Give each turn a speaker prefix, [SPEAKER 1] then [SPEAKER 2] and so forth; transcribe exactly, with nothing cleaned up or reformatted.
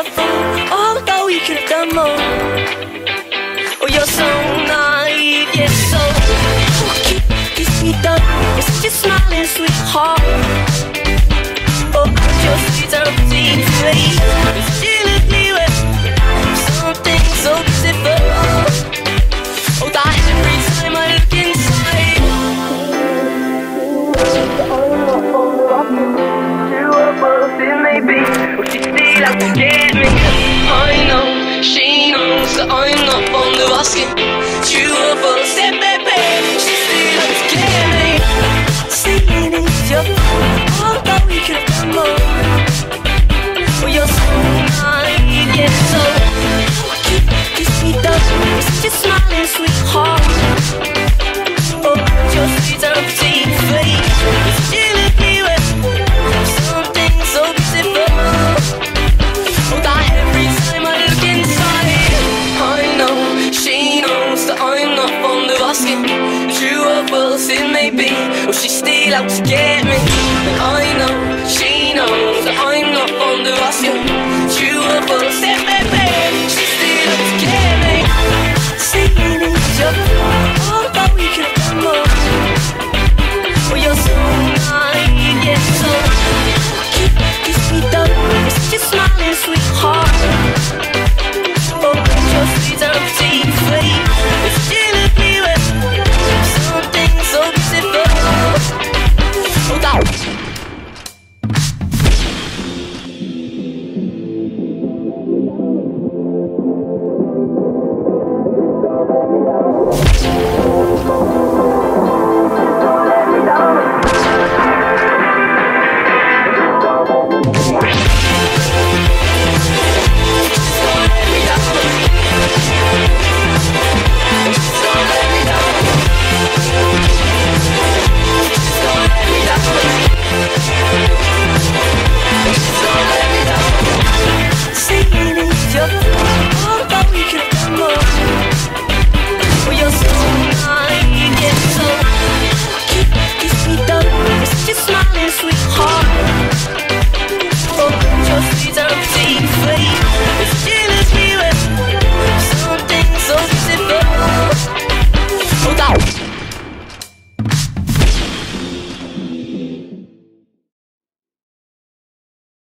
[SPEAKER 1] your fault, although we could have done more. Oh, you're so naive, yeah, so keep this me done. It's such a smiling sweetheart. Oh, your streets are empty to leave. You still leave me with something so beautiful. Oh, that every time I look inside. It may be, but she's still out to get me. I know, she knows that I'm not fond of asking. Two of us, yeah, baby, she's still out to get me. Saying it's your fault, although we could have done more. Well, you're so naive, yeah, so keep this me down. It's such a smiling sweetheart. Oh, your streets are empty, fake. You still leave me with something so beautiful. Oh, that every time I look inside. I know, she knows that I'm not fond of asking. True or false it may be, well, she's still out to get me. And I know, she knows that I'm not fond of asking. True or false it may be, she's still out to get me. Saying it's your fault, although we could have done more. Well, you're so naive, yeah, so keep this me down. It's such a smiling sweetheart. Oh, your streets are empty, fake. You still leave me with something so beautiful. Oh, that saying it's your fault, although we could